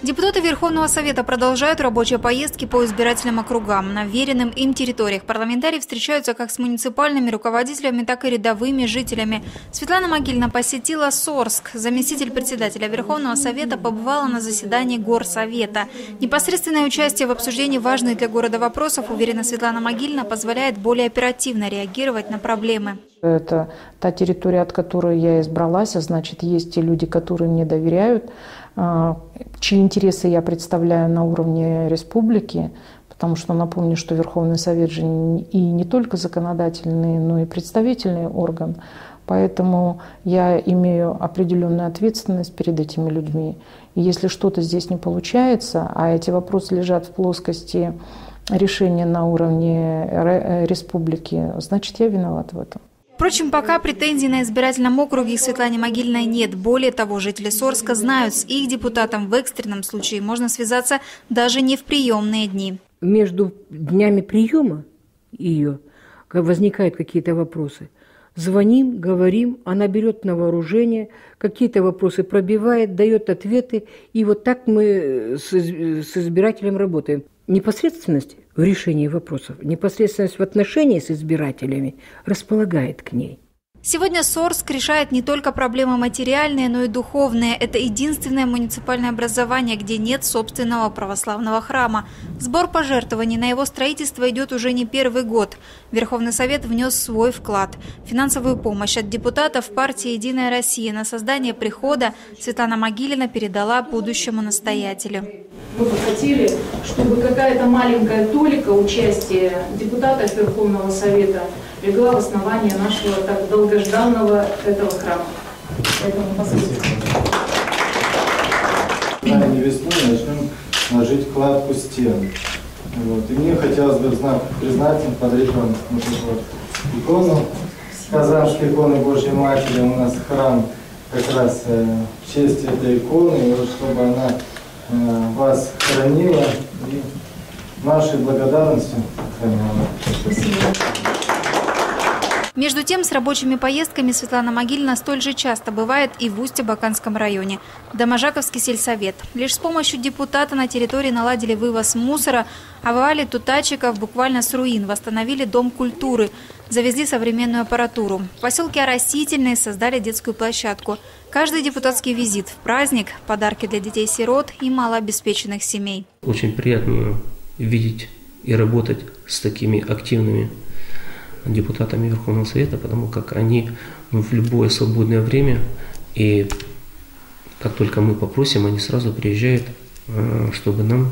Депутаты Верховного Совета продолжают рабочие поездки по избирательным округам. На веренным им территориях парламентарии встречаются как с муниципальными руководителями, так и рядовыми жителями. Светлана Могильна посетила Сорск. Заместитель председателя Верховного Совета побывала на заседании Горсовета. Непосредственное участие в обсуждении важных для города вопросов, уверена Светлана Могильна, позволяет более оперативно реагировать на проблемы. Это та территория, от которой я избралась, а значит, есть те люди, которые мне доверяют, чьи интересы я представляю на уровне республики, потому что напомню, что Верховный Совет же и не только законодательный, но и представительный орган. Поэтому я имею определенную ответственность перед этими людьми. И если что-то здесь не получается, а эти вопросы лежат в плоскости решения на уровне республики, значит, я виноват в этом. Впрочем, пока претензий на избирательном округе к Светлане Могильной нет. Более того, жители Сорска знают, с их депутатом в экстренном случае можно связаться даже не в приемные дни. Между днями приема ее возникают какие-то вопросы. Звоним, говорим, она берет на вооружение, какие-то вопросы пробивает, дает ответы. И вот так мы с избирателем работаем. Непосредственность в решении вопросов, непосредственность в отношении с избирателями располагает к ней. Сегодня Сорск решает не только проблемы материальные, но и духовные. Это единственное муниципальное образование, где нет собственного православного храма. Сбор пожертвований на его строительство идет уже не первый год. Верховный Совет внес свой вклад. Финансовую помощь от депутатов партии «Единая Россия» на создание прихода Светлана Могильна передала будущему настоятелю. Мы бы хотели, чтобы какая-то маленькая толика участия депутатов Верховного Совета легла в основание нашего так долгожданного этого храма. Поэтому посмотрите. Не весной начнем ложить кладку стен. Вот. И мне хотелось бы в знак признательности подарить вам вот эту вот икону. Казанской иконы Божьей Матери. У нас храм как раз в честь этой иконы, и вот чтобы она вас хранила и нашей благодарностью хранила. Спасибо. Между тем, с рабочими поездками Светлана Могильна столь же часто бывает и в Усть-Абаканском районе. Доможаковский сельсовет. Лишь с помощью депутата на территории наладили вывоз мусора, а в Авале Тутачиков буквально с руин восстановили дом культуры, завезли современную аппаратуру. В поселке Оросительный создали детскую площадку. Каждый депутатский визит в праздник – подарки для детей-сирот и малообеспеченных семей. Очень приятно видеть и работать с такими активными депутатами Верховного Совета, потому как они в любое свободное время, и как только мы попросим, они сразу приезжают, чтобы нам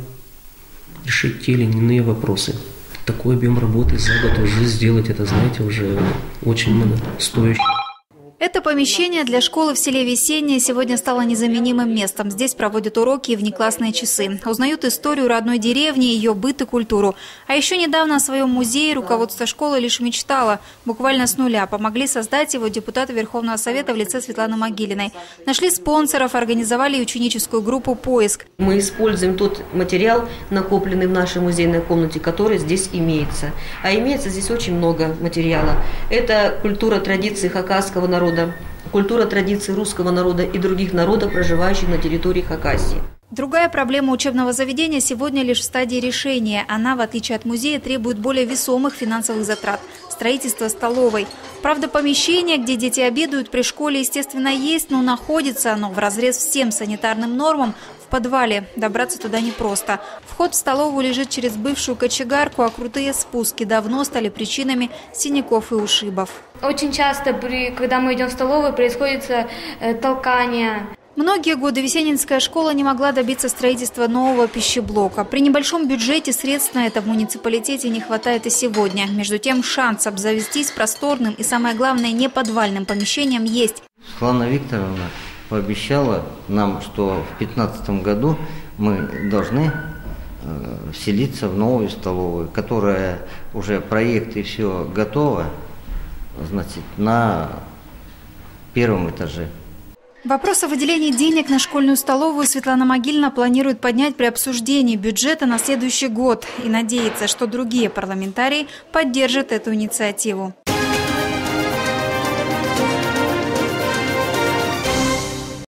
решить те или иные вопросы. Такой объем работы за год уже сделать, это, знаете, уже очень много стоящего. Это помещение для школы в селе Весеннее сегодня стало незаменимым местом. Здесь проводят уроки и внеклассные часы. Узнают историю родной деревни, ее быт и культуру. А еще недавно о своем музее руководство школы лишь мечтало. Буквально с нуля помогли создать его депутаты Верховного Совета в лице Светланы Могильной. Нашли спонсоров, организовали ученическую группу «Поиск». Мы используем тот материал, накопленный в нашей музейной комнате, который здесь имеется. А имеется здесь очень много материала. Это культура традиции хакасского народа, культура традиций русского народа и других народов, проживающих на территории Хакасии. Другая проблема учебного заведения сегодня лишь в стадии решения. Она, в отличие от музея, требует более весомых финансовых затрат – строительство столовой. Правда, помещение, где дети обедают при школе, естественно, есть, но находится оно вразрез всем санитарным нормам в подвале. Добраться туда непросто. Вход в столовую лежит через бывшую кочегарку, а крутые спуски давно стали причинами синяков и ушибов. Очень часто, когда мы идем в столовую, происходит толкание. Многие годы Весенинская школа не могла добиться строительства нового пищеблока. При небольшом бюджете средств на это в муниципалитете не хватает и сегодня. Между тем, шанс обзавестись просторным и, самое главное, неподвальным помещением есть. Светлана Викторовна пообещала нам, что в 2015 году мы должны вселиться в новую столовую, которая уже проект и все готово, значит, на первом этаже. Вопрос о выделении денег на школьную столовую Светлана Могильна планирует поднять при обсуждении бюджета на следующий год и надеется, что другие парламентарии поддержат эту инициативу.